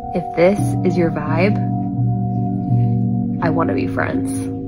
If this is your vibe, I want to be friends.